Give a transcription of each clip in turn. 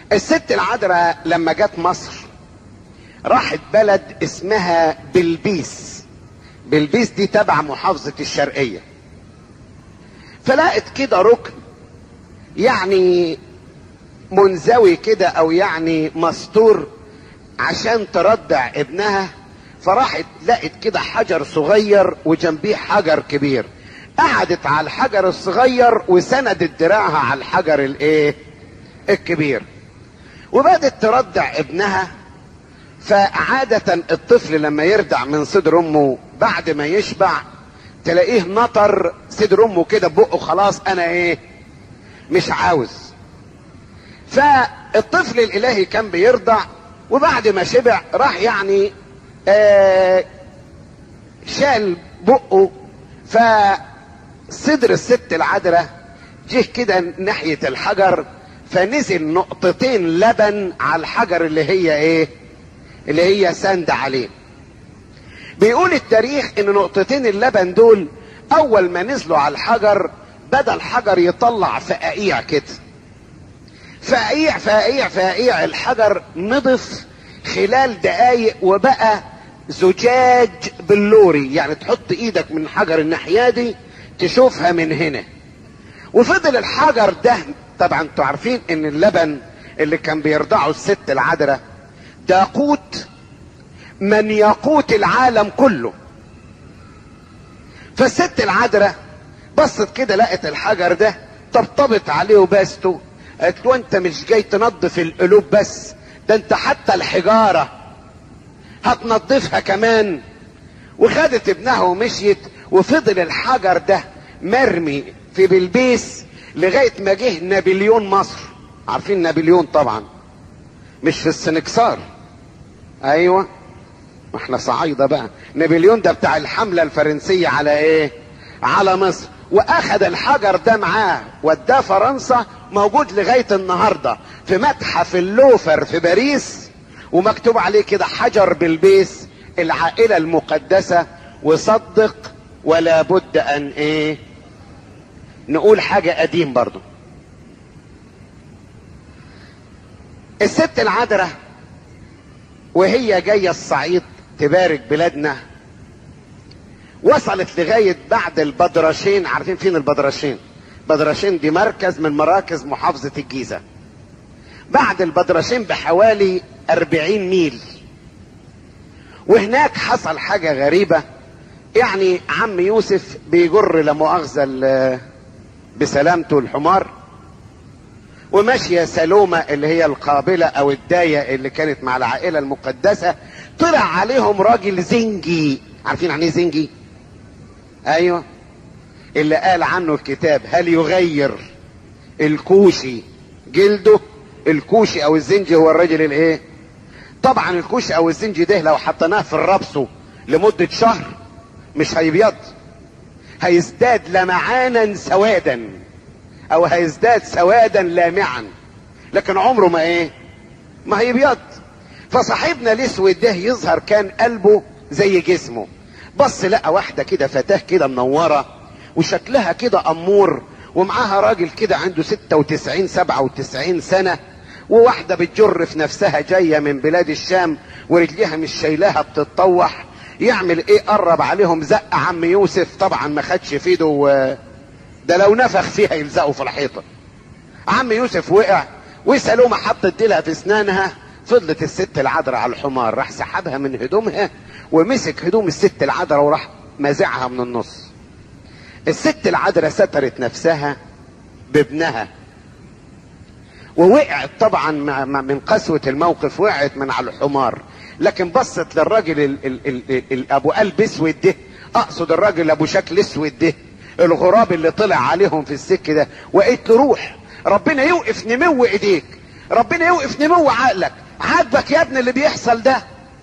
الست العذراء لما جت مصر راحت بلد اسمها بلبيس. بلبيس دي تبع محافظة الشرقية. فلقت كده ركن يعني منزوي كده او يعني مستور عشان ترضع ابنها. فراحت لقت كده حجر صغير وجنبيه حجر كبير، قعدت على الحجر الصغير وسندت دراعها على الحجر الايه الكبير، وبدت ترضع ابنها. فعادة الطفل لما يرضع من صدر امه بعد ما يشبع تلاقيه نطر صدر امه كده بقه، خلاص انا ايه مش عاوز. فالطفل الالهي كان بيرضع، وبعد ما شبع راح يعني شال بقه. فصدر الست العذراء جه كده ناحية الحجر، فنزل نقطتين لبن على الحجر اللي هي ايه اللي هي سند عليه. بيقول التاريخ ان نقطتين اللبن دول اول ما نزلوا على الحجر بدأ الحجر يطلع فقاقيع كده، فقاقيع فقاقيع فقاقيع. الحجر نضف خلال دقايق وبقى زجاج بلوري، يعني تحط ايدك من حجر الناحية دي تشوفها من هنا. وفضل الحجر ده، طبعا انتوا عارفين ان اللبن اللي كان بيرضعه الست العذراء ده قوت من يقوت العالم كله. فالست العذراء بصت كده لقت الحجر ده، طبطبت عليه وباسته، قالت له انت مش جاي تنظف القلوب بس، ده انت حتى الحجارة هتنظفها كمان. وخدت ابنها ومشيت، وفضل الحجر ده مرمي في بلبيس لغاية ما جه نابليون مصر. عارفين نابليون طبعا، مش في السنكسار. ايوه احنا صعايدة بقى. نابليون ده بتاع الحملة الفرنسية على ايه على مصر، واخد الحجر ده معاه وداه فرنسا، موجود لغاية النهاردة في متحف اللوفر في باريس، ومكتوب عليه كده حجر بلبيس العائلة المقدسة. وصدق ولا بد ان ايه نقول حاجة قديم برضو. الست العذراء وهي جاية الصعيد تبارك بلادنا وصلت لغاية بعد البدرشين. عارفين فين البدرشين؟ بدرشين دي مركز من مراكز محافظة الجيزة. بعد البدرشين بحوالي 40 ميل. وهناك حصل حاجة غريبة، يعني عم يوسف بيجر لا مؤاخذة بسلامته الحمار، وماشية سلومة اللي هي القابلة او الداية اللي كانت مع العائلة المقدسة، طلع عليهم راجل زنجي. عارفين يعني ايه زنجي؟ ايوه اللي قال عنه الكتاب هل يغير الكوشي جلده. الكوشي او الزنجي هو الراجل الايه. طبعا الكوشي او الزنجي ده لو حطيناه في الربسه لمدة شهر مش هيبيض، هيزداد لمعانا سوادا، او هيزداد سوادا لامعا، لكن عمره ما ايه ما هيبيض. فصاحبنا الاسود ده يظهر كان قلبه زي جسمه. بص لقى واحدة كده فتاة كده منورة وشكلها كده امور، ومعاها راجل كده عنده 96 97 سنة، وواحدة بتجر في نفسها جاية من بلاد الشام ورجليها مش شايلاها بتتطوح. يعمل ايه؟ قرب عليهم زق عم يوسف، طبعا ما خدش في ايده، ده لو نفخ فيها يلزقه في الحيطة. عم يوسف وقع، وسلومة حطت ديلها في اسنانها. فضلت الست العذراء على الحمار، راح سحبها من هدومها ومسك هدوم الست العذراء وراح مازعها من النص. الست العذراء سترت نفسها بابنها ووقعت طبعا من قسوة الموقف، وقعت من على الحمار. لكن بصت للراجل ابو قلب اسود ده، اقصد الراجل ابو شكل اسود ده، الغراب اللي طلع عليهم في السكة ده، وقالت له روح، ربنا يوقف نمو ايديك، ربنا يوقف نمو عقلك، عاجبك يا ابن اللي بيحصل ده.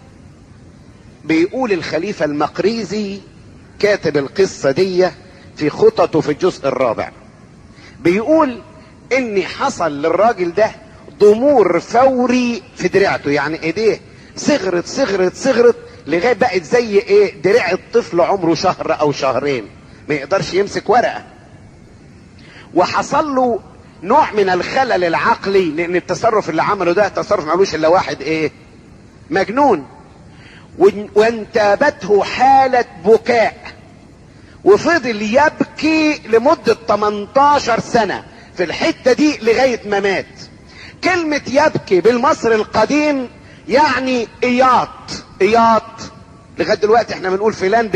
بيقول الخليفة المقريزي كاتب القصة دي في خططه في الجزء الرابع، بيقول ان حصل للراجل ده ضمور فوري في دراعته، يعني ايديه صغرت صغرت صغرت لغاية بقت زي ايه دراع الطفل عمره شهر او شهرين، ما يقدرش يمسك ورقة. وحصل له نوع من الخلل العقلي، لان التصرف اللي عمله ده تصرف معلوش الا واحد ايه؟ مجنون. وانتابته حالة بكاء، وفضل يبكي لمدة 18 سنة في الحتة دي لغاية ما مات. كلمة يبكي بالمصري القديم يعني اياط. اياط لغاية دلوقتي احنا بنقول فلان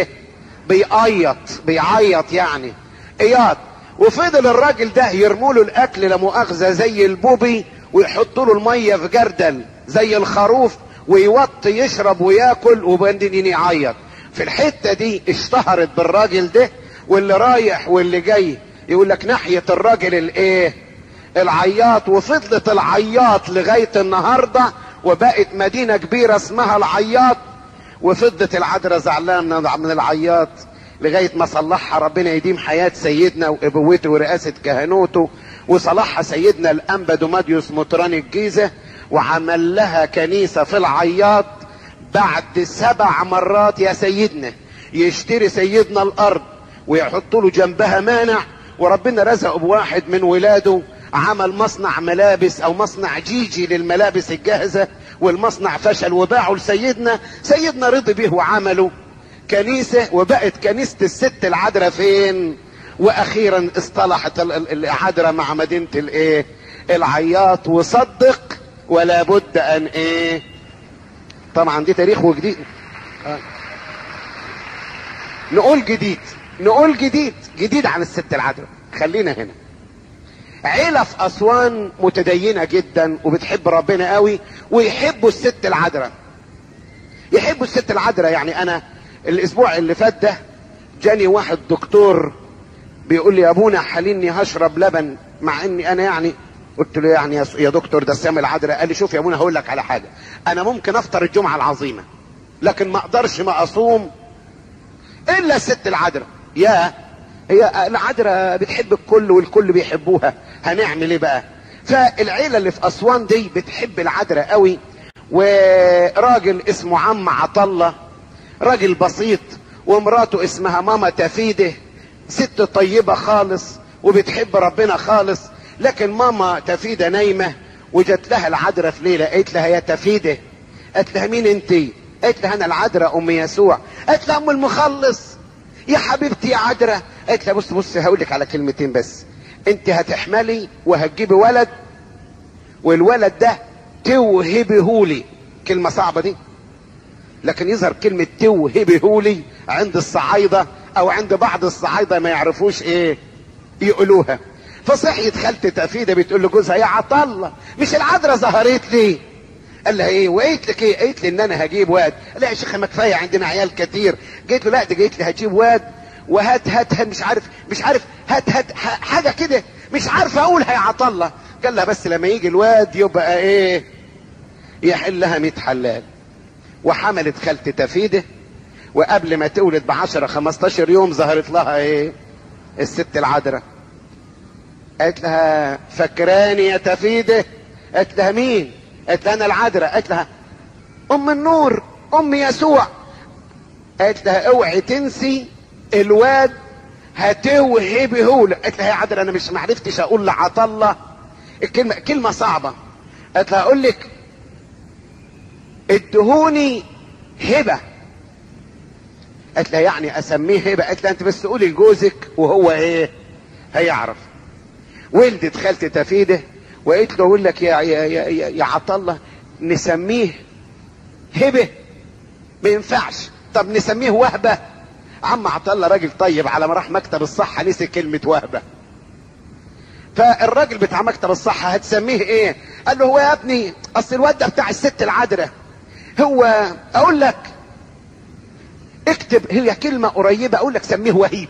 بيعيط يعني اياط. وفضل الراجل ده يرموله الاكل لا مؤاخذة زي البوبي، ويحطوا له المية في جردل زي الخروف، ويوطي يشرب وياكل وبعدين يعيط. في الحتة دي اشتهرت بالراجل ده، واللي رايح واللي جاي يقول لك ناحية الراجل العياط. وفضلت العياط لغاية النهاردة، وبقت مدينة كبيرة اسمها العياط. وفضلت العذراء زعلانة من العياط لغاية ما صلحها ربنا يديم حياة سيدنا وابوته ورئاسة كهنوته، وصلحها سيدنا الانبا دوماديوس مطران الجيزة، وعمل لها كنيسة في العياط. بعد 7 مرات يا سيدنا يشتري سيدنا الارض ويحط له جنبها مانع، وربنا رزقه بواحد من ولاده عمل مصنع ملابس او مصنع جيجي للملابس الجاهزة، والمصنع فشل وباعه لسيدنا. سيدنا رضي به وعمله كنيسة، وبقت كنيسة الست العذراء فين؟ واخيرا اصطلحت العذراء مع مدينة العياط. وصدق ولا بد ان طبعا دي تاريخ وجديد. نقول جديد عن الست العذراء. خلينا هنا. عيلة في اسوان متدينة جدا وبتحب ربنا قوي، ويحبوا الست العذراء. يعني انا الاسبوع اللي فات ده جاني واحد دكتور بيقول لي يا ابونا حليني هشرب لبن، مع اني انا يعني قلت له يعني يا دكتور ده السام العذراء. قال لي شوف يا ابونا هقول لك على حاجه، انا ممكن افطر الجمعه العظيمه لكن ما اقدرش ما اصوم الا الست العذراء. هي العذراء بتحب الكل والكل بيحبوها، هنعمل ايه بقى؟ فالعيله اللي في اسوان دي بتحب العذراء قوي. وراجل اسمه عم عطله، راجل بسيط، ومراته اسمها ماما تفيده، ست طيبه خالص وبتحب ربنا خالص. لكن ماما تفيده نايمه، وجت لها العذراء في ليله قالت لها يا تفيده. قالت لها مين انتي؟ قالت لها انا العذراء ام يسوع. قالت لها ام المخلص يا حبيبتي يا عذراء. قالت لها بص هقول لك على كلمتين بس، انت هتحملي وهتجيبي ولد، والولد ده توهبهولي. كلمه صعبه دي، لكن يظهر كلمه توهبهولي عند الصعايده او عند بعض الصعايده ما يعرفوش يقولوها. فصحيت خالتي تفيده بتقول لجوزها يا عطله مش العذراء ظهرت لي؟ قال لها ايه؟ وقالت لك ايه؟ قالت لي ان انا هجيب واد. قال لها يا شيخه ما كفايه عندنا عيال كتير. قالت له لا دي قالت لي هجيب واد وهات مش عارف هات حاجه كده مش عارفه اقولها يا عطله. قال لها بس لما يجي الواد يبقى يحلها 100 حلال. وحملت خالتي تفيده، وقبل ما تولد ب10 15 يوم ظهرت لها الست العذراء. قالت لها فكراني يا تفيده؟ قالت لها مين؟ قالت لها انا العذراء. قالت لها ام النور ام يسوع. قالت لها اوعي تنسي الواد هتوهبه لك. قالت لها يا عذراء انا مش معرفتش اقول لعطله كلمه صعبه. قالت لها اقول لك ادهوني هبه. قالت لها يعني اسميه هبه؟ قالت لها انت بس قولي لجوزك وهو هيعرف. ولدت خالتي تفيده وقالت له اقول لك يا عطله نسميه هبه؟ ما ينفعش. طب نسميه وهبه؟ عم عطله راجل طيب على ما راح مكتب الصحه نسي كلمه وهبه. فالراجل بتاع مكتب الصحه هتسميه ايه؟ قال له هو يا ابني اصل الواد ده بتاع الست العذراء، هو اقول لك اكتب هي كلمه قريبه اقول لك سميه وهيب.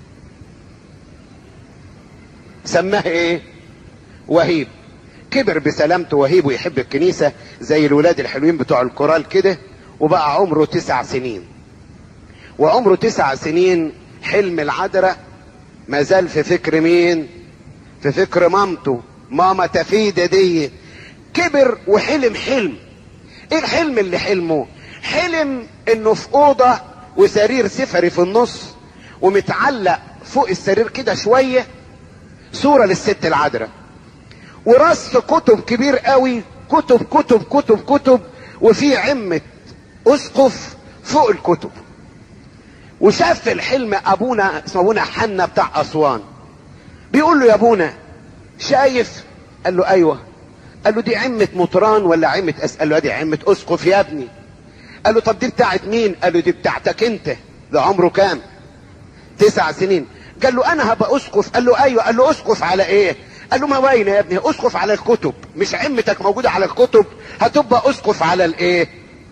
سماه وهيب. كبر بسلامته وهيب ويحب الكنيسه زي الولاد الحلوين بتوع الكورال كده، وبقى عمره 9 سنين. وعمره 9 سنين حلم العذراء ما زال في فكر مين؟ في فكر مامته ماما تفيده دي. كبر وحلم حلم. ايه الحلم اللي حلمه؟ حلم انه في اوضه وسرير سفري في النص، ومتعلق فوق السرير كده شويه صورة للست العذراء، ورص كتب كبير قوي، كتب كتب كتب كتب، وفي عمة اسقف فوق الكتب. وشاف في الحلم ابونا اسمه ابونا حنا بتاع اسوان، بيقول له يا ابونا شايف؟ قال له ايوه. قال له دي عمة مطران ولا عمة قال له دي عمة اسقف يا ابني. قال له طب دي بتاعت مين؟ قال له دي بتاعتك انت. ده عمره كام؟ 9 سنين. قال له انا هبقى اسقف؟ قال له ايوه. قال له اسقف على ايه؟ قال له ما باينه يا ابني، اسقف على الكتب، مش عمتك موجوده على الكتب، هتبقى اسقف على الايه؟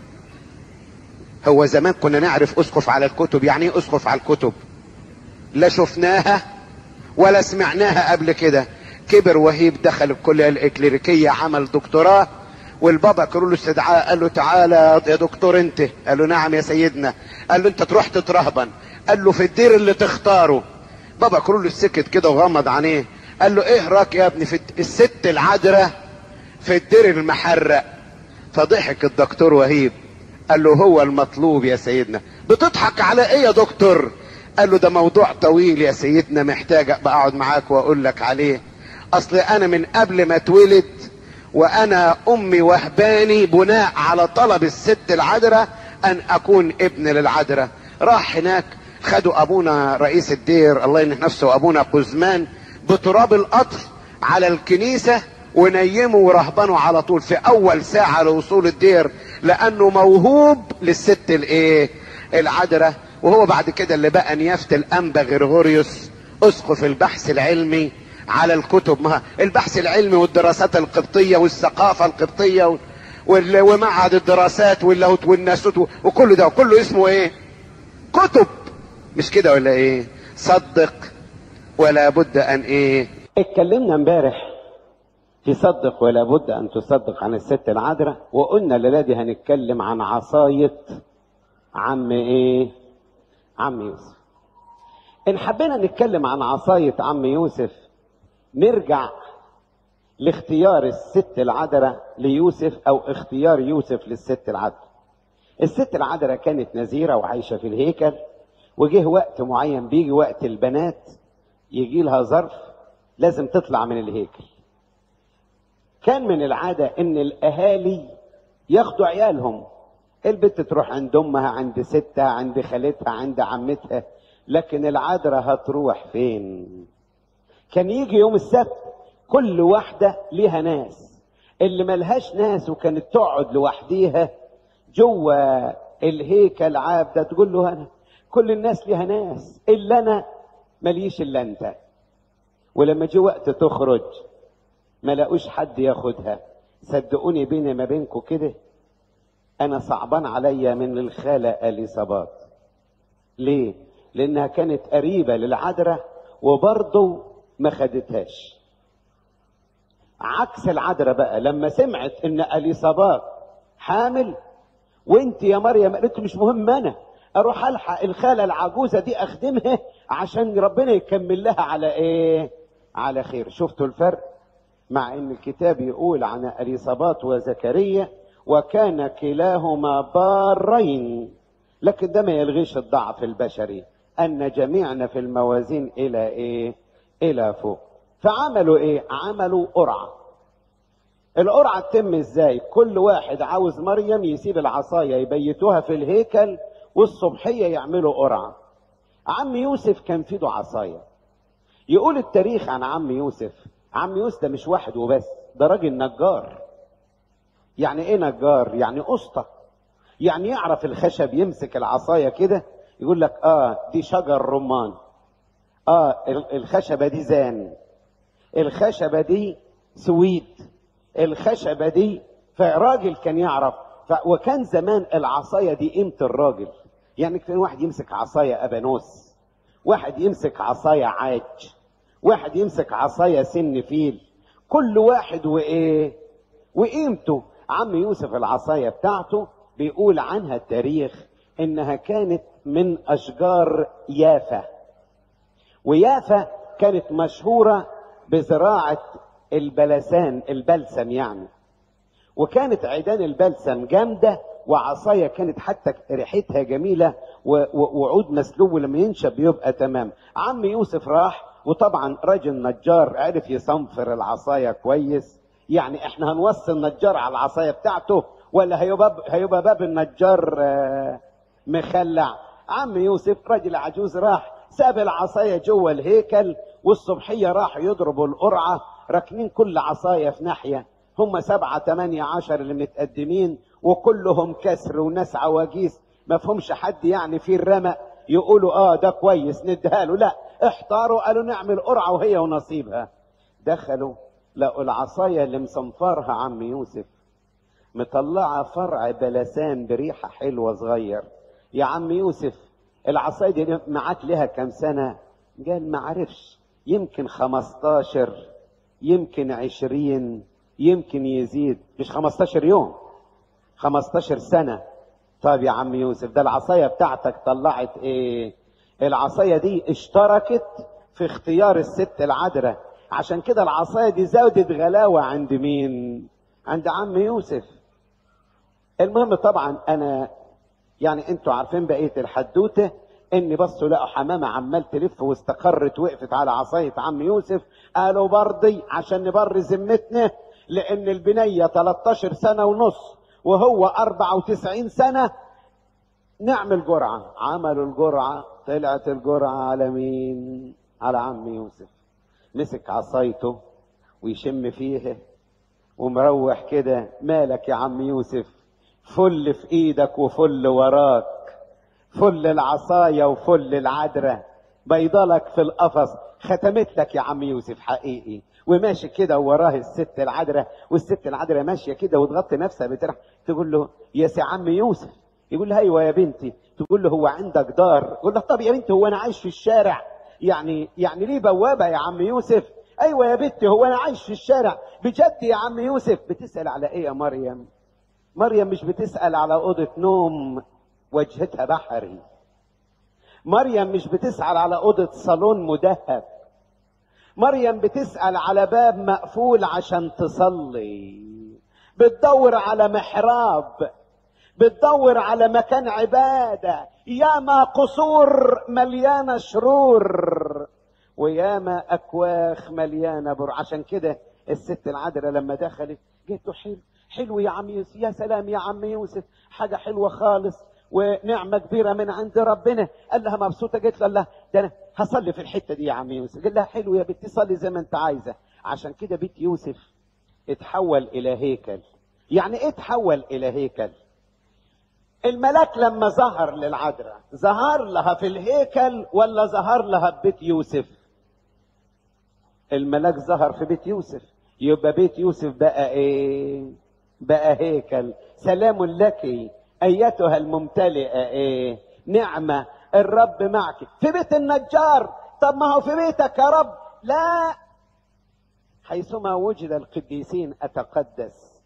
هو زمان كنا نعرف اسقف على الكتب، يعني ايه اسقف على الكتب؟ لا شفناها ولا سمعناها قبل كده. كبر وهيب، دخل الكليه الاكليريكيه، عمل دكتوراه، والبابا قالوا له استدعاء، قال له تعالى يا دكتور انت. قال له نعم يا سيدنا. قال له انت تروح تترهبن. قال له في الدير اللي تختاره. بابا قالوا له السكت كده وغمض عينيه. قال له ايه رايك يا ابني في الست العذراء في الدير المحرق؟ فضحك الدكتور وهيب، قال له هو المطلوب يا سيدنا. بتضحك على ايه يا دكتور؟ قال له ده موضوع طويل يا سيدنا، محتاج ابقى اقعد معاك واقول لك عليه. اصل انا من قبل ما اتولد وانا امي وهباني بناء على طلب الست العذراء ان اكون ابن للعذراء. راح هناك، خدوا ابونا رئيس الدير الله ينح نفسه ابونا قزمان بتراب القطر على الكنيسة، ونيموا ورهبنوا على طول في اول ساعة لوصول الدير، لانه موهوب للست الايه؟ العذراء. وهو بعد كده اللي بقى نيافة الانبا غرغوريوس اسقف البحث العلمي على الكتب، ما البحث العلمي والدراسات القبطية والثقافة القبطية ومعهد الدراسات واللاهوت والناسوت وكل ده، وكله اسمه ايه؟ كتب. مش كده ولا ايه؟ صدق ولا بد ان ايه؟ اتكلمنا امبارح في صدق ولا بد ان تصدق عن الست العذراء، وقلنا الليله دي هنتكلم عن عصاية عم ايه؟ عم يوسف. ان حبينا نتكلم عن عصاية عم يوسف نرجع لاختيار الست العذراء ليوسف، او اختيار يوسف للست العذراء. الست العذراء كانت نذيرة وعايشة في الهيكل، وجه وقت معين بيجي وقت البنات يجي لها ظرف لازم تطلع من الهيكل. كان من العادة ان الاهالي ياخدوا عيالهم، البنت تروح عند امها، عند ستها، عند خالتها، عند عمتها، لكن العذراء هتروح فين؟ كان يجي يوم السبت كل واحدة ليها ناس، اللي ملهاش ناس وكانت تقعد لوحديها جوه الهيكل عابدة تقول له انا كل الناس ليها ناس الا انا ماليش الا انت. ولما جه وقت تخرج ما لاقوش حد ياخدها. صدقوني بيني ما بينكم كده انا صعبان عليا من الخالة اليصابات. ليه؟ لانها كانت قريبة للعذراء وبرضه ما خدتهاش. عكس العذراء بقى لما سمعت ان اليصابات حامل، وانت يا مريم قالت مش مهم انا اروح الحق الخالة العجوزة دي اخدمها عشان ربنا يكمل لها على ايه؟ على خير. شفتوا الفرق؟ مع ان الكتاب يقول عن اليصابات وزكريا وكان كلاهما بارين، لكن ده ما يلغيش الضعف البشري ان جميعنا في الموازين الى ايه؟ الى فوق. فعملوا ايه؟ عملوا قرعة. القرعة تتم ازاي؟ كل واحد عاوز مريم يسيب العصاية يبيتوها في الهيكل والصبحية يعملوا قرعة. عم يوسف كان في له عصاية. يقول التاريخ عن عم يوسف، عم يوسف ده مش واحد وبس، ده راجل نجار. يعني ايه نجار؟ يعني قسطة، يعني يعرف الخشب، يمسك العصاية كده يقول لك دي شجر رمان، الخشبة دي زان، الخشبة دي سويد، الخشبة دي. فراجل كان يعرف. وكان زمان العصاية دي قيمة الراجل. يعني كان واحد يمسك عصاية أبانوس، واحد يمسك عصاية عاج، واحد يمسك عصاية سن فيل، كل واحد وإيه؟ وقيمته. عم يوسف العصاية بتاعته بيقول عنها التاريخ إنها كانت من أشجار يافا، ويافا كانت مشهورة بزراعة البلسم يعني، وكانت عيدان البلسم جامدة، وعصاية كانت حتى ريحتها جميلة، وعود مسلوب لما ينشب يبقى تمام. عم يوسف راح وطبعا راجل نجار عرف يصنفر العصايه كويس. يعني احنا هنوصي النجار على العصايه بتاعته ولا هيبقى باب النجار مخلع؟ عم يوسف راجل عجوز راح ساب العصايه جوه الهيكل، والصبحيه راح يضربوا القرعه راكنين كل عصايه في ناحيه. هم 7 8 10 اللي متقدمين وكلهم كسر وناس عواجيز، ما فهمش حد يعني في الرمق يقولوا ده كويس نديها له، لا احتاروا قالوا نعمل قرعه وهي ونصيبها. دخلوا لقوا العصايه اللي مصنفرها عم يوسف مطلعه فرع بلسان بريحه حلوه صغير. يا عم يوسف العصايه دي معاك لها كام سنه؟ قال ما عرفش، يمكن 15 يمكن 20 يمكن يزيد، مش 15 يوم 15 سنه. طب يا عم يوسف ده العصايه بتاعتك طلعت ايه؟ العصايه دي اشتركت في اختيار الست العذراء، عشان كده العصايه دي زودت غلاوه عند مين؟ عند عم يوسف. المهم طبعا انا يعني انتوا عارفين بقيه الحدوته، ان بصوا لقوا حمامه عمال تلف واستقرت وقفت على عصايه عم يوسف. قالوا برضي عشان نبر ذمتنا لان البنيه 13 سنه ونص وهو 94 سنه نعمل جرعه. عملوا الجرعه، طلعت الجرعه على مين؟ على عم يوسف. مسك عصايته ويشم فيها ومروح كده. مالك يا عم يوسف؟ فل في ايدك وفل وراك، فل العصايه وفل العذراء بيضلك في القفص. ختمت لك يا عم يوسف حقيقي. وماشي كده وراه الست العذراء، والست العذراء ماشيه كده وتغطي نفسها بترح. تقول له يا سي عم يوسف، يقول لها ايوه يا بنتي. تقول له هو عندك دار؟ يقول لها طب يا بنتي هو انا عايش في الشارع؟ يعني ليه بوابه يا عم يوسف؟ ايوه يا بنتي هو انا عايش في الشارع بجد يا عم يوسف. بتسال على ايه يا مريم؟ مريم مش بتسال على اوضه نوم وجهتها بحري. مريم مش بتسال على اوضه صالون مدهب. مريم بتسال على باب مقفول عشان تصلي، بتدور على محراب، بتدور على مكان عباده. ياما قصور مليانه شرور وياما اكواخ مليانه بر. عشان كده الست العذراء لما دخلت قالت له حلو يا عم يوسف. يا سلام يا عم يوسف، حاجه حلوه خالص ونعمه كبيره من عند ربنا. قال لها مبسوطه؟ قالت له لا ده انا هصلي في الحته دي يا عم يوسف. قال لها حلو يا بنتي صلي زي ما انت عايزه. عشان كده بيت يوسف اتحول الى هيكل. يعني ايه اتحول الى هيكل؟ الملاك لما ظهر للعذراء ظهر لها في الهيكل ولا ظهر لها في بيت يوسف؟ الملاك ظهر في بيت يوسف، يبقى بيت يوسف بقى ايه؟ بقى هيكل. سلام لك ايتها الممتلئه ايه؟ نعمه الرب معك. في بيت النجار. طب ما هو في بيتك يا رب. لا، حيثما وجد القديسين اتقدس.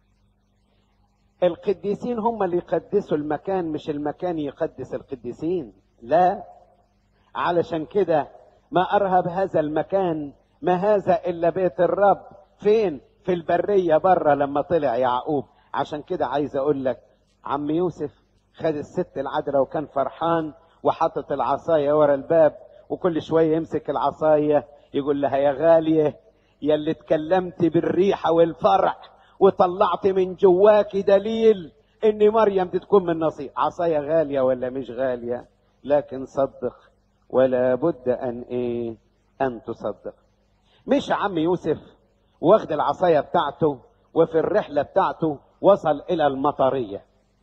القديسين هم اللي يقدسوا المكان، مش المكان يقدس القديسين. لا، علشان كده ما ارهب هذا المكان، ما هذا الا بيت الرب. فين؟ في البريه بره لما طلع يعقوب. عشان كده عايز اقول لك عم يوسف خد الست العذراء وكان فرحان وحطت العصايه ورا الباب، وكل شويه يمسك العصايه يقول لها يا غاليه يا اللي اتكلمت بالريحه والفرح وطلعت من جواكي دليل ان مريم تكون من نصيب. عصايه غاليه ولا مش غاليه؟ لكن صدق ولا بد ان تصدق. مش عم يوسف واخد العصايه بتاعته وفي الرحله بتاعته وصل الى المطريه.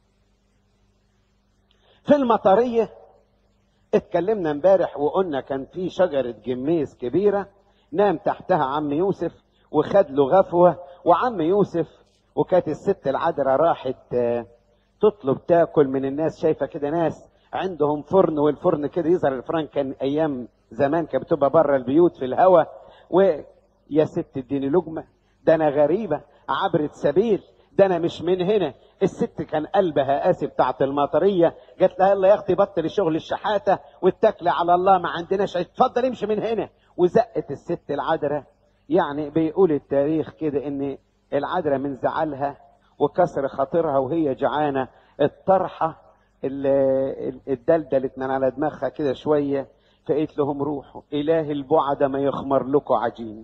في المطريه اتكلمنا امبارح وقلنا كان في شجره جميز كبيره نام تحتها عم يوسف وخد له غفوه. وعم يوسف وكانت الست العذراء راحت تطلب تاكل من الناس. شايفه كده ناس عندهم فرن، والفرن كده يظهر الفرن كان ايام زمان كانت بتبقى بره البيوت في الهواء. ويا ست اديني لقمه، ده انا غريبه عبرت سبيل، ده انا مش من هنا. الست كان قلبها قاسي بتاعت المطريه، قالت لها يلا يا اختي بطل شغل الشحاته واتكلي على الله ما عندناش، اتفضل امشي من هنا. وزقت الست العذراء. يعني بيقول التاريخ كده ان العذراء من زعلها وكسر خاطرها وهي جعانه، الطرحه الدلدلت من على دماغها كده شويه، فقلت لهم روحوا، اله البعد ما يخمر لكم عجين.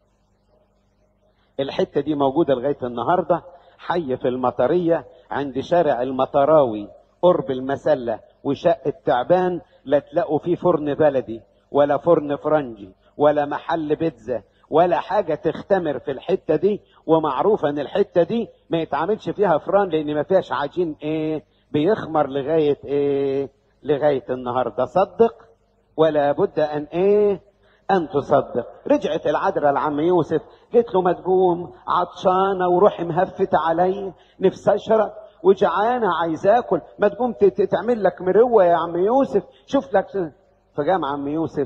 الحتة دي موجودة لغاية النهاردة، حي في المطرية عند شارع المطراوي قرب المسلة وشق التعبان. لا تلاقوا فيه فرن بلدي ولا فرن فرنجي ولا محل بيتزا ولا حاجة تختمر في الحتة دي. ومعروفة ان الحتة دي ما يتعملش فيها فران لان ما فيهاش عجين بيخمر لغاية النهاردة. صدق ولا بد ان تصدق. رجعت العذراء لعم يوسف قلت له ما تقوم، عطشانه وروحي مهفت علي، نفسي اشرب وجعانه عايز اكل، ما تقوم تعمل لك مروه يا عم يوسف، شوف لك. فقام عم يوسف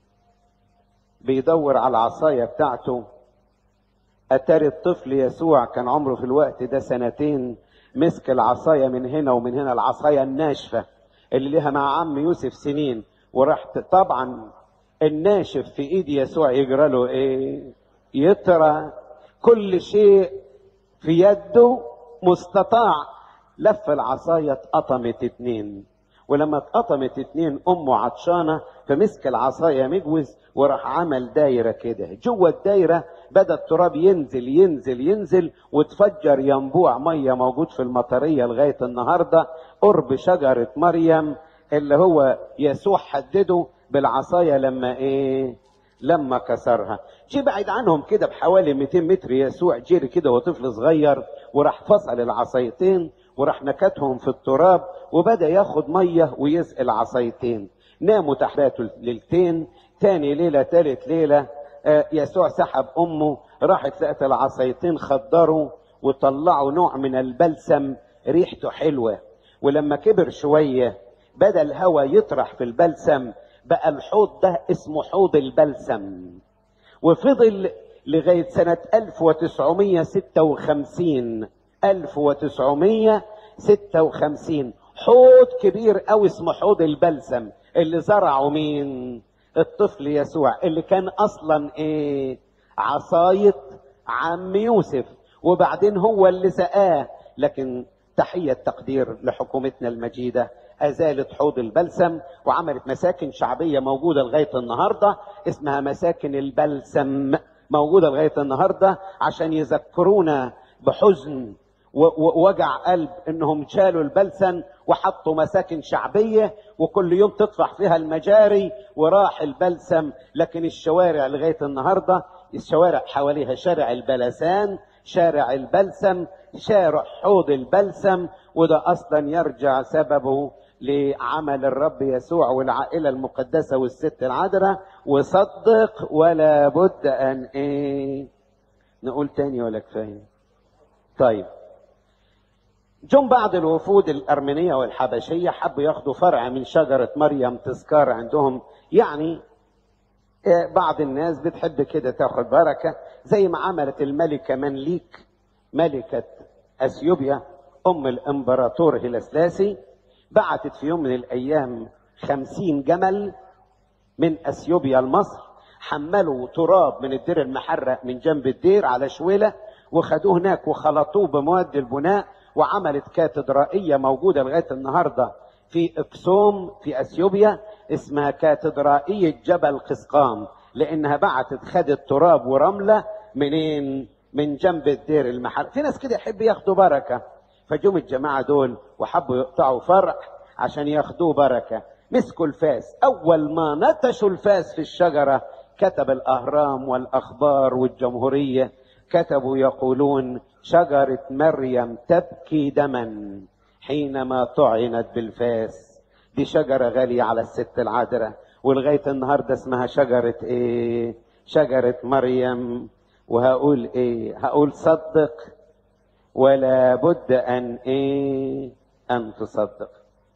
بيدور على العصايه بتاعته. اتاري الطفل يسوع كان عمره في الوقت ده 2 مسك العصايه من هنا ومن هنا، العصايه الناشفه اللي ليها مع عم يوسف سنين. وراح طبعا الناشف في ايد يسوع يجرى له يترى كل شيء في يده مستطاع. لف العصايه اتقطمت 2، ولما اتقطمت 2 امه عطشانه فمسك العصايه مجوز وراح عمل دايره كده. جوه الدايره بدا التراب ينزل ينزل ينزل وتفجر ينبوع ميه موجود في المطريه لغايه النهارده قرب شجره مريم اللي هو يسوع حدده بالعصايه لما كسرها. جه بعيد عنهم كده بحوالي 200 متر يسوع جري كده وطفل صغير وراح فصل العصايتين وراح نكتهم في التراب وبدا ياخد ميه ويسقي العصايتين. ناموا تحت ليلتين، تاني ليله تالت ليله يسوع سحب امه، راحت لقت العصايتين خضروا وطلعوا نوع من البلسم ريحته حلوه. ولما كبر شويه بدا الهواء يطرح في البلسم، بقى الحوض ده اسمه حوض البلسم. وفضل لغاية سنة 1956 حوض كبير قوي اسمه حوض البلسم اللي زرعه مين؟ الطفل يسوع اللي كان اصلا عصاية عم يوسف، وبعدين هو اللي سقاه. لكن تحية تقدير لحكومتنا المجيدة أزالت حوض البلسم وعملت مساكن شعبية موجودة لغاية النهاردة اسمها مساكن البلسم، موجودة لغاية النهاردة عشان يذكرونا بحزن ووجع قلب انهم شالوا البلسم وحطوا مساكن شعبية وكل يوم تطفح فيها المجاري وراح البلسم. لكن الشوارع لغاية النهاردة الشوارع حواليها شارع البلسان، شارع البلسم، شارع حوض البلسم. وده اصلا يرجع سببه لعمل الرب يسوع والعائلة المقدسة والست العذراء. وصدق ولا بد ان نقول تاني ولا كفاية؟ طيب، جم بعض الوفود الارمينية والحبشية حبوا ياخدوا فرع من شجرة مريم تذكار عندهم. يعني بعض الناس بتحب كده تاخد بركة زي ما عملت الملكة منليك ملكة اثيوبيا ام الامبراطور هيلسلاسي. بعتت في يوم من الايام 50 جمل من اثيوبيا لمصر، حملوا تراب من الدير المحرق من جنب الدير على شويلة وخدوه هناك وخلطوه بمواد البناء وعملت كاتدرائية موجودة لغاية النهاردة في اكسوم في اثيوبيا اسمها كاتدرائية جبل قسقام، لانها بعتت خدت تراب ورملة منين؟ من جنب الدير المحرق. في ناس كده يحب ياخدوا بركة، فجم الجماعة دول وحبوا يقطعوا فرع عشان ياخدوه بركة. مسكوا الفاس، اول ما نتشوا الفاس في الشجرة كتب الاهرام والاخبار والجمهورية كتبوا يقولون شجرة مريم تبكي دما حينما طعنت بالفاس. دي شجرة غالية على الست العذراء ولغاية النهاردة اسمها شجرة شجرة مريم. وهقول هقول صدق ولا بد ان تصدق.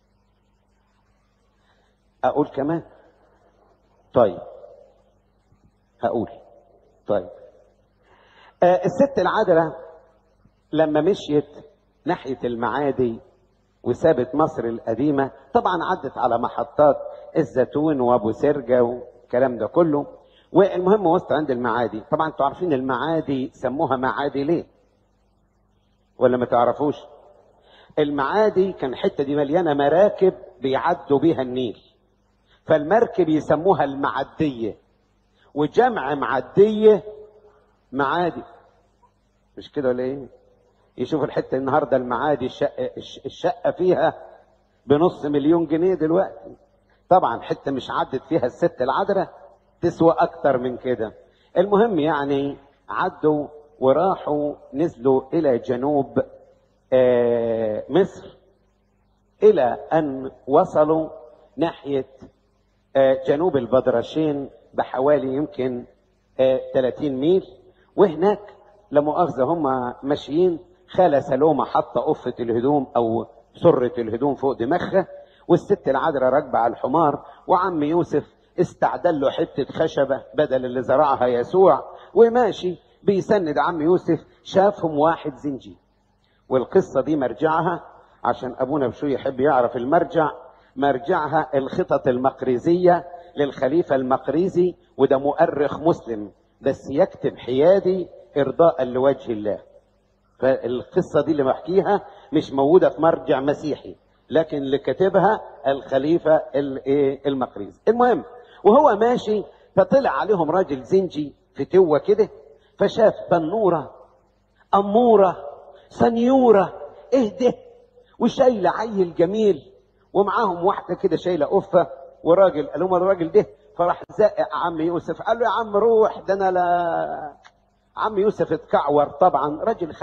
اقول كمان؟ طيب هقول. طيب الست العذراء لما مشيت ناحية المعادي وسابت مصر القديمة طبعا عدت على محطات الزيتون وابو سرجة والكلام ده كله. والمهم وسط عند المعادي. طبعا انتوا عارفين المعادي سموها معادي ليه ولا ما تعرفوش؟ المعادي كان الحتة دي مليانة مراكب بيعدوا بيها النيل، فالمركب يسموها المعدية، وجمع معدية معادي، مش كده ولا ايه؟ يشوف الحتة النهاردة المعادي الشقة فيها ب500,000 جنيه دلوقتي. طبعا حتة مش عدت فيها الست العذراء تسوى اكتر من كده. المهم يعني عدوا وراحوا نزلوا الى جنوب مصر، الى ان وصلوا ناحية جنوب البدرشين بحوالي يمكن 30 ميل. وهناك لمؤاخذة هم ماشيين، خالة سلومة حاطة قفة الهدوم او سرة الهدوم فوق دماغها، والست العذراء راكبة على الحمار، وعم يوسف استعدل له حتة خشبة بدل اللي زرعها يسوع وماشي بيسند عم يوسف. شافهم واحد زنجي، والقصة دي مرجعها عشان ابونا بشوي يحب يعرف المرجع، مرجعها الخطط المقريزية للخليفة المقريزي، وده مؤرخ مسلم بس يكتب حيادي ارضاء لوجه الله. فالقصة دي اللي بحكيها مش موجودة في مرجع مسيحي، لكن اللي كاتبها الخليفة المقريزي. المهم وهو ماشي فطلع عليهم راجل زنجي فتوة كده، فشاف بنورة أمورة سنيورة اهده وشايلة عيل جميل، ومعاهم واحدة كده شايلة قفة وراجل. قال لهم الراجل ده، فراح زائق عم يوسف قال له يا عم روح، ده انا لا. عم يوسف اتكعور طبعا، راجل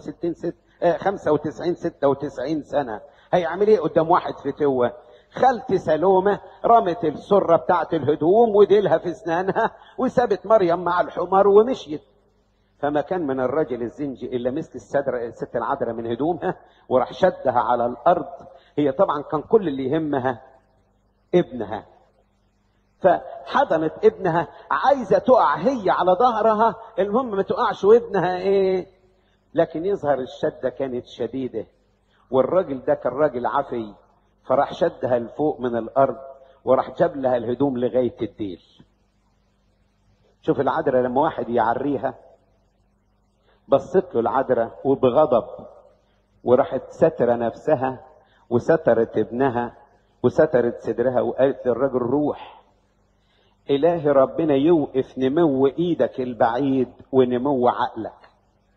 95 96 سنة، هيعمل ايه قدام واحد فتوة؟ خالتي سلومة رمت السرة بتاعت الهدوم وديلها في اسنانها وسابت مريم مع الحمار ومشيت. فما كان من الرجل الزنجي الا مثل الست العذراء من هدومها وراح شدها على الارض. هي طبعا كان كل اللي يهمها ابنها، فحضنت ابنها عايزة تقع هي على ظهرها، المهم ما تقعش وابنها ايه. لكن يظهر الشدة كانت شديدة، والراجل ده كان راجل عفي، فراح شدها لفوق من الارض وراح جاب لها الهدوم لغاية الديل. شوف العذراء لما واحد يعريها، بصت له العذراء وبغضب، وراحت سترة نفسها وسترت ابنها وسترت صدرها وقالت للرجل روح. إلهي ربنا يوقف نمو ايدك البعيد ونمو عقلك.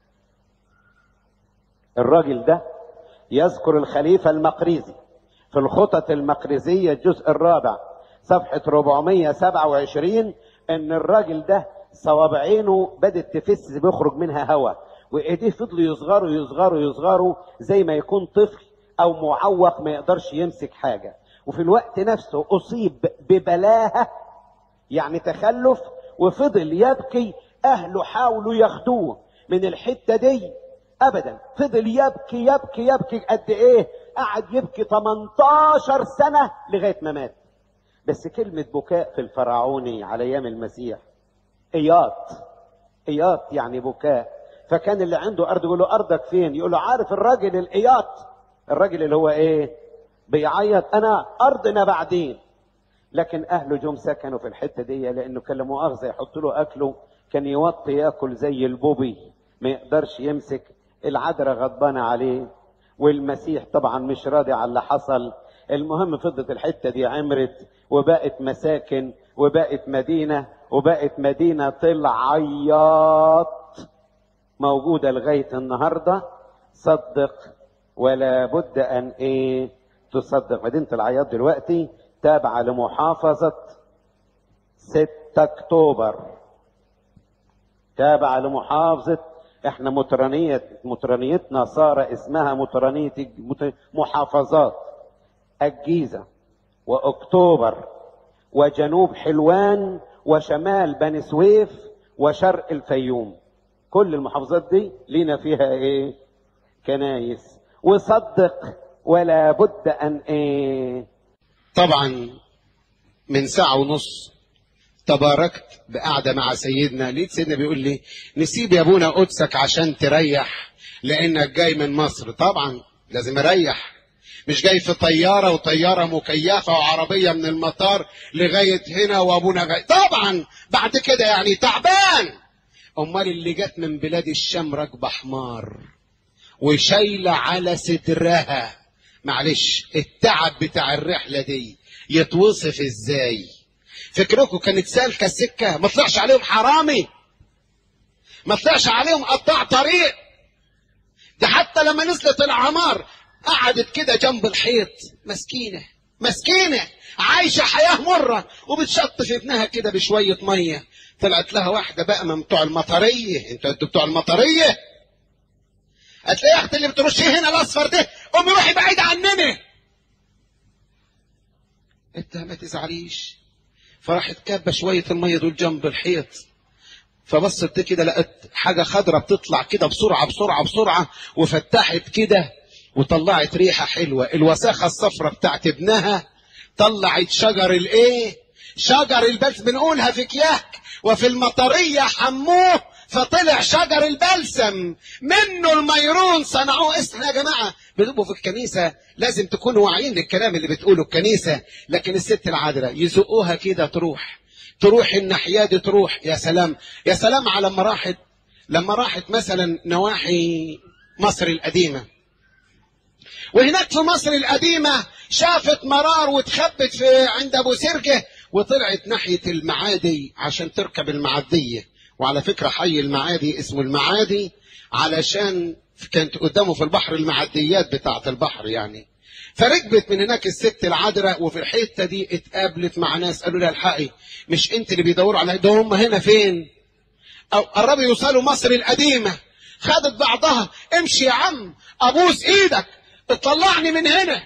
الراجل ده يذكر الخليفة المقريزي في الخطط المقريزية الجزء الرابع صفحة 427 ان الراجل ده صوابعينه بدت تفس بيخرج منها هواء، وايديه فضلوا يصغروا يصغروا يصغروا زي ما يكون طفل او معوق ما يقدرش يمسك حاجة. وفي الوقت نفسه اصيب ببلاهة يعني تخلف، وفضل يبكي. اهله حاولوا ياخدوه من الحتة دي ابدا، فضل يبكي يبكي يبكي. قد ايه؟ قعد يبكي 18 سنة لغاية ما مات. بس كلمة بكاء في الفرعوني على ايام المسيح اياط، اياط يعني بكاء. فكان اللي عنده ارض يقول له ارضك فين؟ يقول له عارف الراجل الاياط، الراجل اللي هو ايه بيعيط، انا ارضنا بعدين. لكن اهله جم سكنوا في الحته دي، لانه كان مؤاخذه يحط له اكله كان يوطي ياكل زي البوبي ما يقدرش يمسك. العذراء غضبانه عليه، والمسيح طبعا مش راضي على اللي حصل. المهم فضلت الحته دي عمرت وبقت مساكن وبقت مدينه، وبقت مدينه العياط موجوده لغايه النهارده. صدق ولا بد ان ايه تصدق. مدينه العياط دلوقتي تابعه لمحافظه 6 اكتوبر، تابعه لمحافظه. احنا مطرانيتنا صار اسمها مطرانيه محافظات الجيزه واكتوبر وجنوب حلوان وشمال بني سويف وشرق الفيوم. كل المحافظات دي لينا فيها ايه كنايس. وصدق ولا بد ان ايه. طبعا من ساعة ونص تباركت بقعدة مع سيدنا، لقيت سيدنا بيقول لي نسيب يا ابونا قدسك عشان تريح لانك جاي من مصر. طبعا لازم اريح، مش جاي في طيارة وطيارة مكيفة وعربية من المطار لغاية هنا وابونا جاي. طبعا بعد كده يعني تعبان. امال اللي جت من بلاد الشام راكبة حمار وشايلة على صدرها معلش التعب بتاع الرحلة دي يتوصف ازاي؟ فكركم كانت سالكة السكة؟ ما طلعش عليهم حرامي، ما طلعش عليهم قطاع طريق. ده حتى لما نزلت العمار قعدت كده جنب الحيط، مسكينة مسكينة عايشة حياة مرة وبتشط في ابنها كده بشوية مية. طلعت لها واحدة بقى من بتوع المطرية، انتوا بتوع المطرية، هتلاقي يا اختي اللي بترشيه هنا الاصفر ده قومي روحي بعيد عننا. انت ما تزعليش. فراحت كابه شويه الميه دول جنب الحيط، فبصت كده لقت حاجه خضراء بتطلع كده بسرعه بسرعه بسرعه، وفتحت كده وطلعت ريحه حلوه. الوساخه الصفراء بتاعت ابنها طلعت شجر الايه؟ شجر البلسم. بنقولها في كياك وفي المطريه حموه فطلع شجر البلسم، منه الميرون صنعوه. اسمع يا جماعه، بتبقوا في الكنيسه لازم تكونوا واعيين للكلام اللي بتقوله الكنيسه. لكن الست العذراء يزقوها كده تروح الناحيه دي، تروح. يا سلام يا سلام على لما راحت مثلا نواحي مصر القديمه، وهناك في مصر القديمه شافت مرار واتخبت في عند ابو سرجه، وطلعت ناحيه المعادي عشان تركب المعديه. وعلى فكره حي المعادي اسمه المعادي علشان كانت قدامه في البحر المعديات بتاعه البحر يعني. فركبت من هناك الست العذراء، وفي الحته دي اتقابلت مع ناس قالوا لها الحقي، مش انت اللي بيدوروا على ده، هم هنا فين؟ او قربوا يوصلوا مصر القديمه. خدت بعضها، امشي يا عم ابوس ايدك اطلعني من هنا.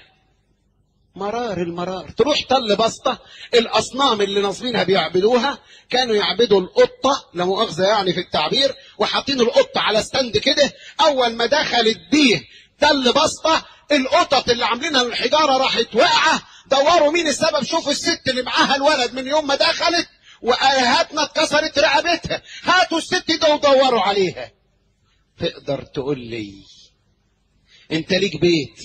المرار تروح طل بسطة. الأصنام اللي ناصبينها بيعبدوها كانوا يعبدوا القطة، لا مؤاخذة يعني في التعبير، وحاطين القطة على ستاند كده. أول ما دخلت بيه تل بسطة القطط اللي عاملينها من الحجارة راحت واقعة. دوروا مين السبب، شوفوا الست اللي معاها الولد من يوم ما دخلت وآيهاتنا اتكسرت رقبتها، هاتوا الست دي ودوروا عليها. تقدر تقول لي انت ليك بيت؟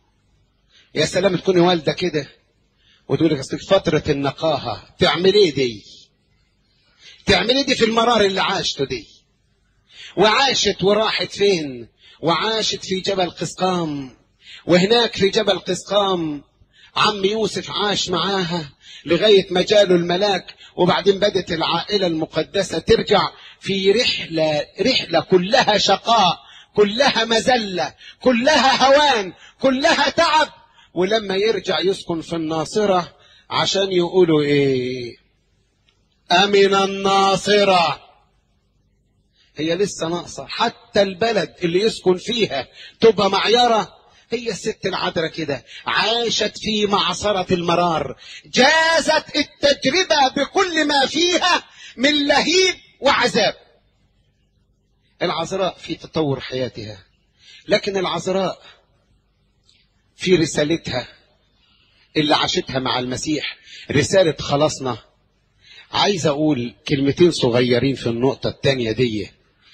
يا سلام تكوني والده كده وتقول لك اصل فتره النقاهه، تعمل ايه دي؟ تعمل ايه دي في المرار اللي عاشته دي؟ وعاشت وراحت فين؟ وعاشت في جبل قسقام، وهناك في جبل قسقام عم يوسف عاش معاها لغايه ما جاله الملاك. وبعدين بدت العائله المقدسه ترجع في رحله كلها شقاء، كلها مذله، كلها هوان، كلها تعب. ولما يرجع يسكن في الناصرة عشان يقولوا ايه؟ امن الناصرة. هي لسه ناقصة حتى البلد اللي يسكن فيها تبقى معيرة. هي الست العذراء كده عاشت في معصرة المرار، جازت التجربة بكل ما فيها من لهيب وعذاب. العذراء في تطور حياتها، لكن العذراء في رسالتها اللي عاشتها مع المسيح، رسالة خلاصنا. عايز اقول كلمتين صغيرين في النقطة التانية دي.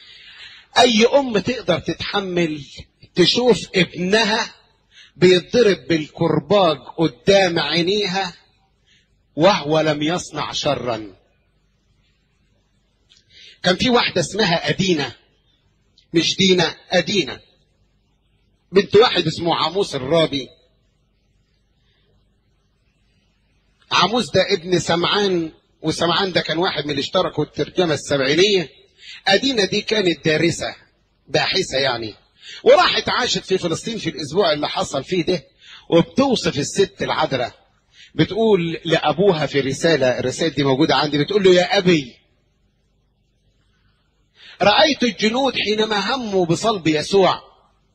اي ام تقدر تتحمل تشوف ابنها بيتضرب بالكرباج قدام عينيها وهو لم يصنع شرا. كان في واحدة اسمها أدينة، مش دينا، أدينة، بنت واحد اسمه عاموس الرابي. عاموس ده ابن سمعان، وسمعان ده كان واحد من اللي اشتركوا الترجمة السبعينية. أدينة دي كانت دارسة باحثة يعني، وراحت عاشت في فلسطين في الأسبوع اللي حصل فيه ده. وبتوصف الست العذراء، بتقول لأبوها في رسالة، الرسالة دي موجودة عندي، بتقول له يا أبي رأيت الجنود حينما هموا بصلب يسوع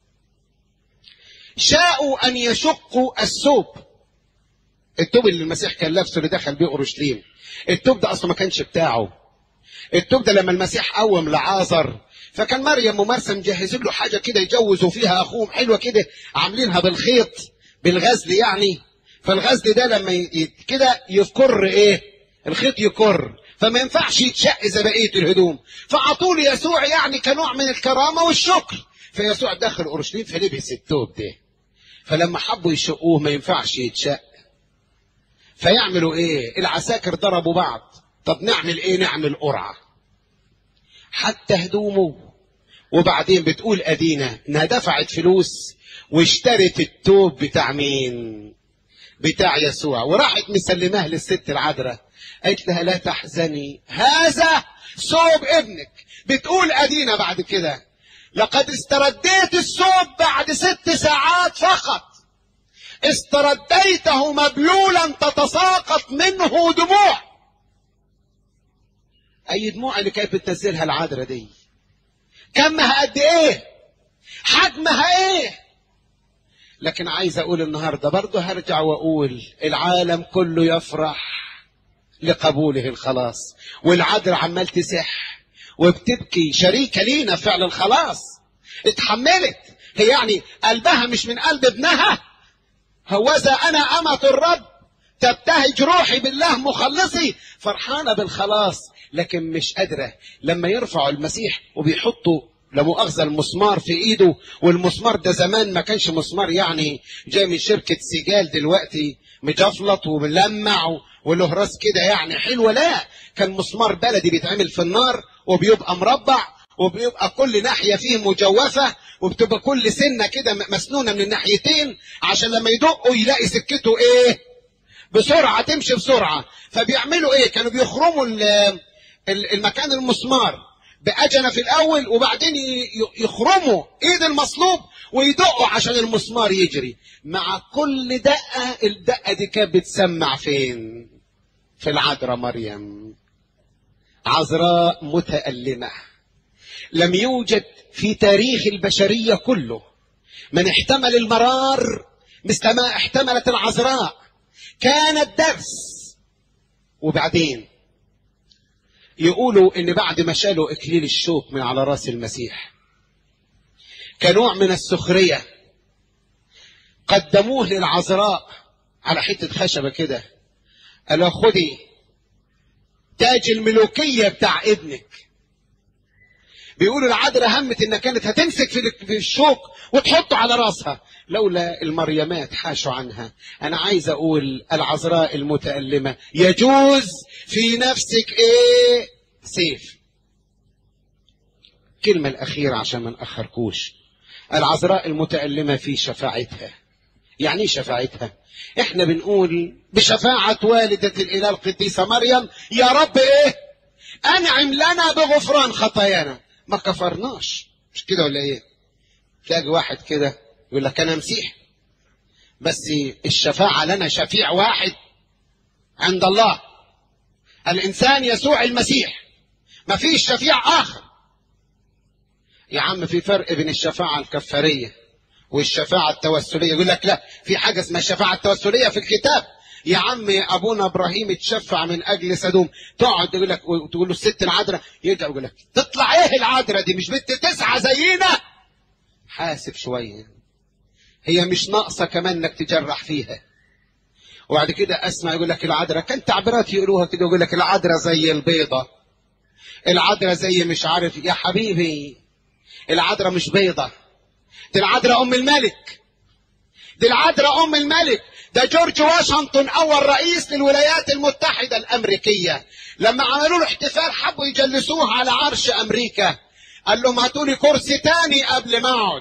شاءوا أن يشقوا الثوب. الثوب اللي المسيح كان لابسه اللي دخل بيه أورشليم، الثوب ده أصلا ما كانش بتاعه. الثوب ده لما المسيح قوم لعازر، فكان مريم ومرسى مجهزين له حاجة كده يجوزوا فيها أخوهم، حلوة كده عاملينها بالخيط بالغزل يعني. فالغزل ده لما كده يكر ايه؟ الخيط يكر، فما ينفعش يتشق زي بقية الهدوم. فعطوا يسوع يعني كنوع من الكرامة والشكر. فيسوع دخل أورشليم فلبس الثوب ده، فلما حبوا يشقوه ما ينفعش يتشق. فيعملوا ايه؟ العساكر ضربوا بعض. طب نعمل ايه؟ نعمل قرعة حتى هدومه وبعدين بتقول أدينا انها دفعت فلوس واشترت التوب بتاع مين؟ بتاع يسوع، وراحت مسلماه للست العذراء. قالت لها لا تحزني، هذا ثوب ابنك. بتقول أدينا بعد كده لقد استرديت الثوب بعد 6 ساعات فقط، استرديته مبلولا تتساقط منه دموع. اي دموع اللي كانت بتنزلها العذراء دي؟ كمها قد ايه؟ حجمها ايه؟ لكن عايز اقول النهارده برضه هرجع واقول العالم كله يفرح لقبوله الخلاص، والعذراء عمال تسح وبتبكي شريكه لينا فعل الخلاص. اتحملت، هي يعني قلبها مش من قلب ابنها. هوذا انا امة الرب تبتهج روحي بالله مخلصي، فرحانه بالخلاص، لكن مش قادره. لما يرفعوا المسيح وبيحطوا لا مؤاخذه المسمار في ايده، والمسمار ده زمان ما كانش مسمار يعني جاي من شركه سجال دلوقتي مجفلط وملمع وله راس كده يعني حلوه، لا، كان مسمار بلدي بيتعمل في النار وبيبقى مربع وبيبقى كل ناحيه فيه مجوفه وبتبقى كل سنه كده مسنونه من الناحيتين عشان لما يدقوا يلاقي سكته ايه؟ بسرعه، تمشي بسرعه. فبيعملوا ايه؟ كانوا بيخرموا المكان المسمار بأجنة في الأول، وبعدين يخرموا إيد المصلوب ويدقوا عشان المسمار يجري. مع كل دقة، الدقة دي كانت بتسمع فين؟ في العذراء مريم، عذراء متألمة. لم يوجد في تاريخ البشرية كله من احتمل المرار مثل ما احتملت العذراء. كانت درس. وبعدين يقولوا ان بعد ما شالوا اكليل الشوك من على راس المسيح كنوع من السخرية قدموه للعذراء على حتة خشبة كده، قالوا خدي تاج الملوكية بتاع ابنك. بيقولوا العذراء همت انها كانت هتمسك في الشوك وتحطه على راسها لولا المريمات حاشوا عنها. انا عايز اقول العذراء المتألمة يجوز في نفسك ايه؟ سيف. كلمة الاخيرة عشان ما نأخركوش. العذراء المتألمة في شفاعتها. يعني ايه شفاعتها؟ احنا بنقول بشفاعة والدة الاله القديسة مريم يا رب ايه؟ انعم لنا بغفران خطايانا. ما كفرناش، مش كده ولا ايه؟ تلاقي واحد كده يقول لك انا مسيح بس الشفاعة لنا شفيع واحد عند الله، الانسان يسوع المسيح، ما فيش شفيع اخر. يا عم في فرق بين الشفاعة الكفارية والشفاعة التوسلية. يقول لك لا، في حاجة اسمها الشفاعة التوسلية في الكتاب. يا عم ابونا ابراهيم اتشفع من اجل سدوم، تقعد يقول لك وتقول له الست العذراء، يرجع يقول لك تطلع ايه العذراء دي؟ مش بنت 9 زينا؟ حاسب شويه، هي مش ناقصه كمان انك تجرح فيها. وبعد كده اسمع يقول لك العذراء، كان تعبيرات يقولوها كده، يقول لك العذراء زي البيضه، العذراء زي مش عارف. يا حبيبي العذراء مش بيضه، دي العذراء ام الملك، دي العذراء ام الملك. ده جورج واشنطن اول رئيس للولايات المتحدة الامريكية لما عملوا له احتفال حبوا يجلسوه على عرش امريكا، قال لهم هاتوا لي كرسي تاني قبل ما اقعد.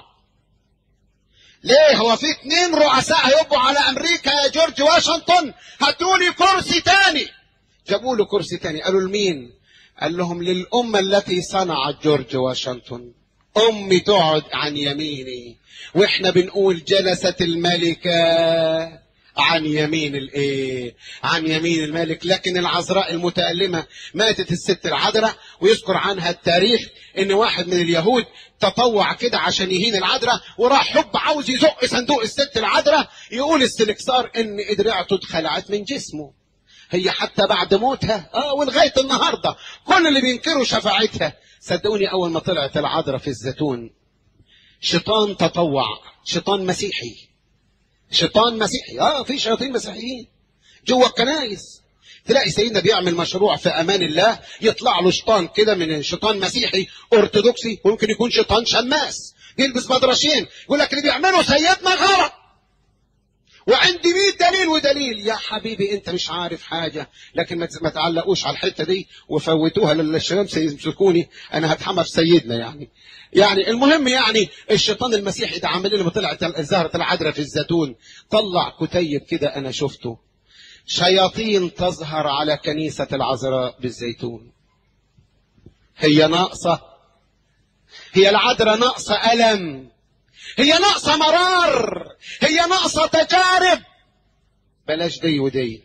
ليه؟ هو في 2 رؤساء هيبقوا على امريكا يا جورج واشنطن؟ هاتوا لي كرسي تاني. جابوا له كرسي تاني. قالوا لمين؟ قال لهم للأمة التي صنعت جورج واشنطن، امي تقعد عن يميني. واحنا بنقول جلست الملكة عن يمين الايه؟ عن يمين الملك. لكن العذراء المتألمة ماتت الست العذراء، ويذكر عنها التاريخ ان واحد من اليهود تطوع كده عشان يهين العذراء، وراح حب عاوز يزق صندوق الست العذراء. يقول السلكسار ان ادرعته اتخلعت من جسمه. هي حتى بعد موتها ولغايه النهارده كل اللي بينكروا شفاعتها. صدقوني اول ما طلعت العذراء في الزيتون شيطان تطوع، شيطان مسيحي، شيطان مسيحي. في شياطين مسيحيين جوه الكنائس. تلاقي سيدنا بيعمل مشروع في امان الله، يطلع له شيطان كده من شيطان مسيحي ارثوذكسي، ويمكن يكون شيطان شماس بيلبس بدرشين، يقول لك اللي بيعمله سيدنا غلط. وعندي 100 دليل ودليل. يا حبيبي انت مش عارف حاجة، لكن ما تعلقوش على الحتة دي وفوتوها للشباب سيمسكوني، انا هتحمى في سيدنا. يعني المهم، يعني الشيطان المسيحي ده عمل لنا طلعت زهرة العذراء في الزيتون، طلع كتيب كده انا شفته، شياطين تظهر على كنيسة العذراء بالزيتون. هي ناقصة؟ هي العذراء ناقصة ألم؟ هي ناقصة مرار؟ هي ناقصة تجارب؟ بلاش دي ودي.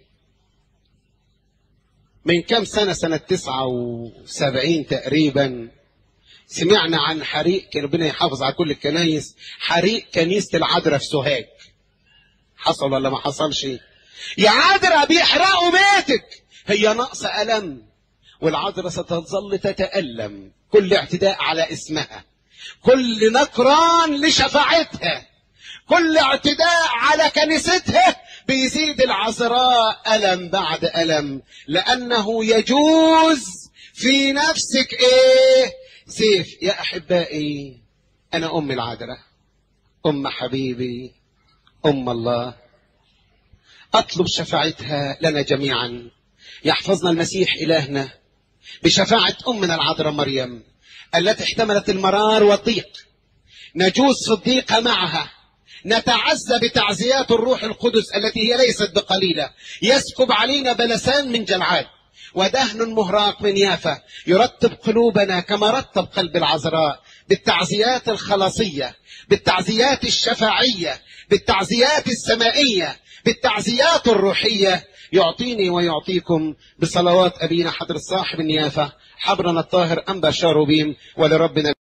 من كم سنة، سنة 79 تقريبا، سمعنا عن حريق، ربنا يحافظ على كل الكنايس، حريق كنيسة العذراء في سوهاج. حصل ولا ما حصلش؟ يا عذراء بيحرقوا بيتك. هي ناقصة ألم، والعذراء ستظل تتألم. كل اعتداء على اسمها، كل نكران لشفاعتها، كل اعتداء على كنيستها بيزيد العذراء ألم بعد ألم، لأنه يجوز في نفسك سيف. يا أحبائي، أنا أم العذراء، أم حبيبي، أم الله، أطلب شفاعتها لنا جميعا. يحفظنا المسيح إلهنا بشفاعة أمنا العذراء مريم التي احتملت المرار والضيق، نجوز في الضيق معها، نتعزى بتعزيات الروح القدس التي هي ليست بقليلة، يسكب علينا بلسان من جلعاد ودهن مهراق من يافا، يرتب قلوبنا كما رتب قلب العذراء بالتعزيات الخلاصية، بالتعزيات الشفاعية، بالتعزيات السمائية، بالتعزيات الروحية. يعطيني ويعطيكم بصلوات أبينا حضرة صاحب النيافة حبرنا الطاهر أنبا شاروبيم، ولربنا